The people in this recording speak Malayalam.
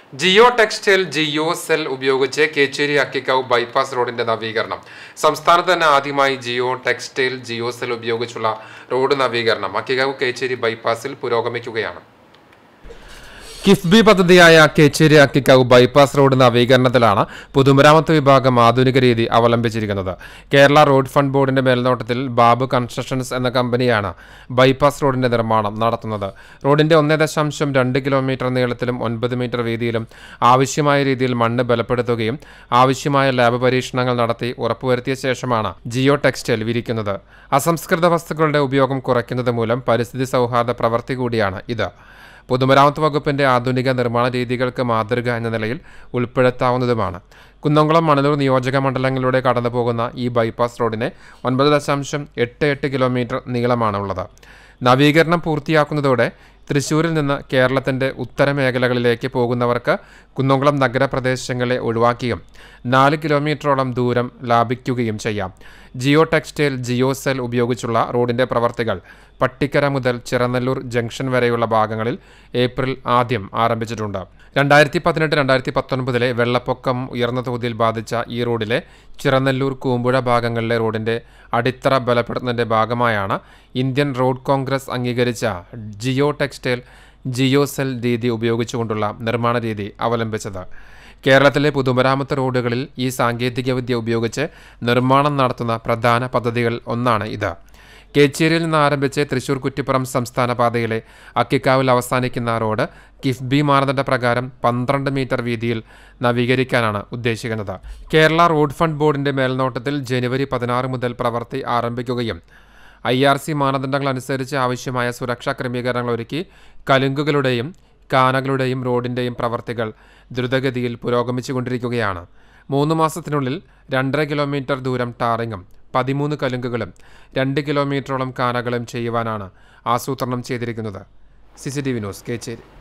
ജിയോ ടെക്സ്റ്റൈൽ ജിയോ സെൽ ഉപയോഗിച്ച് കേച്ചേരി അക്കിക്കാവ് ബൈപ്പാസ് റോഡിന്റെ നവീകരണം. സംസ്ഥാനത്ത് തന്നെ ആദ്യമായി ജിയോ ടെക്സ്റ്റൈൽ ജിയോ സെൽ ഉപയോഗിച്ചുള്ള റോഡ് നവീകരണം അക്കിക്കാവ് കേച്ചേരി ബൈപ്പാസിൽ പുരോഗമിക്കുകയാണ്. കിഫ്ബി പദ്ധതിയായ കേച്ചേരി അക്കിക്കാവ് ബൈപ്പാസ് റോഡ് നവീകരണത്തിലാണ് പൊതുമരാമത്ത് വിഭാഗം ആധുനിക രീതി അവലംബിച്ചിരിക്കുന്നത്. കേരള റോഡ് ഫണ്ട് ബോർഡിന്റെ മേൽനോട്ടത്തിൽ ബാബു കൺസ്ട്രക്ഷൻസ് എന്ന കമ്പനിയാണ് ബൈപ്പാസ് റോഡിന്റെ നിർമ്മാണം നടത്തുന്നത്. റോഡിന്റെ 1.2 കിലോമീറ്റർ നീളത്തിലും 9 മീറ്റർ വീതിയിലും ആവശ്യമായ രീതിയിൽ മണ്ണ് ബലപ്പെടുത്തുകയും ആവശ്യമായ ലാബ് പരീക്ഷണങ്ങൾ നടത്തി ഉറപ്പുവരുത്തിയ ശേഷമാണ് ജിയോ ടെക്സ്റ്റൈൽ വിരിക്കുന്നത്. അസംസ്കൃത വസ്തുക്കളുടെ ഉപയോഗം കുറയ്ക്കുന്നത് മൂലം പരിസ്ഥിതി സൗഹാർദ്ദ പ്രവൃത്തി കൂടിയാണ് ഇത്. പൊതുമരാമത്ത് വകുപ്പിന്റെ ആധുനിക നിർമ്മാണ രീതികൾക്ക് മാതൃക എന്ന നിലയിൽ ഉൾപ്പെടുത്താവുന്നതുമാണ്. കുന്നംകുളം മണലൂർ നിയോജക മണ്ഡലങ്ങളിലൂടെ കടന്നുപോകുന്ന ഈ ബൈപ്പാസ് റോഡിന് 9.88 കിലോമീറ്റർ നീളമാണുള്ളത്. നവീകരണം പൂർത്തിയാക്കുന്നതോടെ തൃശ്ശൂരിൽ നിന്ന് കേരളത്തിന്റെ ഉത്തരമേഖലകളിലേക്ക് പോകുന്നവർക്ക് കുന്നംകുളം നഗരപ്രദേശങ്ങളെ ഒഴിവാക്കിയും 4 കിലോമീറ്ററോളം ദൂരം ലാഭിക്കുകയും ചെയ്യാം. ജിയോ ടെക്സ്റ്റൈൽ ജിയോ സെൽ ഉപയോഗിച്ചുള്ള റോഡിന്റെ പ്രവർത്തികൾ പട്ടിക്കര മുതൽ ചിറനല്ലൂർ ജംഗ്ഷൻ വരെയുള്ള ഭാഗങ്ങളിൽ ഏപ്രിൽ ആദ്യം ആരംഭിച്ചിട്ടുണ്ട്. 2018-2019 വെള്ളപ്പൊക്കം ഉയർന്ന തോതിൽ ബാധിച്ച ഈ റോഡിലെ ചിറനല്ലൂർ കൂമ്പുഴ ഭാഗങ്ങളിലെ റോഡിന്റെ അടിത്തറ ബലപ്പെടുത്തുന്നതിന്റെ ഭാഗമായാണ് ഇന്ത്യൻ റോഡ് കോൺഗ്രസ് അംഗീകരിച്ച ജിയോ ടെക്സ്റ്റൈൽ ജിയോ സെൽ രീതി ഉപയോഗിച്ചുകൊണ്ടുള്ള നിർമ്മാണ രീതി അവലംബിച്ചത്. കേരളത്തിലെ പൊതുമരാമത്ത് റോഡുകളിൽ ഈ സാങ്കേതികവിദ്യ ഉപയോഗിച്ച് നിർമ്മാണം നടത്തുന്ന പ്രധാന പദ്ധതികളിൽ ഒന്നാണ് ഇത്. കേച്ചേരിയിൽ നിന്ന് ആരംഭിച്ച് തൃശൂർ കുറ്റിപ്പുറം സംസ്ഥാന പാതയിലെ അക്കിക്കാവിൽ അവസാനിക്കുന്ന റോഡ് കിഫ്ബി മാനദണ്ഡ പ്രകാരം 12 മീറ്റർ വീതിയിൽ നവീകരിക്കാനാണ് ഉദ്ദേശിക്കുന്നത്. കേരള റോഡ് ഫണ്ട് ബോർഡിന്റെ മേൽനോട്ടത്തിൽ ജനുവരി 16 മുതൽ പ്രവൃത്തി ആരംഭിക്കുകയും IRC മാനദണ്ഡങ്ങൾ അനുസരിച്ച് ആവശ്യമായ സുരക്ഷാ ക്രമീകരണങ്ങൾ ഒരുക്കി കലുങ്കുകളുടെയും കാനകളുടെയും റോഡിന്റെയും പ്രവർത്തികൾ ദ്രുതഗതിയിൽ പുരോഗമിച്ചുകൊണ്ടിരിക്കുകയാണ്. 3 മാസത്തിനുള്ളിൽ 2.5 കിലോമീറ്റർ ദൂരം ടാറിങ്ങും 13 കലുങ്കുകളും 2 കിലോമീറ്ററോളം കാനകളും ചെയ്യുവാനാണ് ആസൂത്രണം ചെയ്തിരിക്കുന്നത്. CCTV news, Kecheri.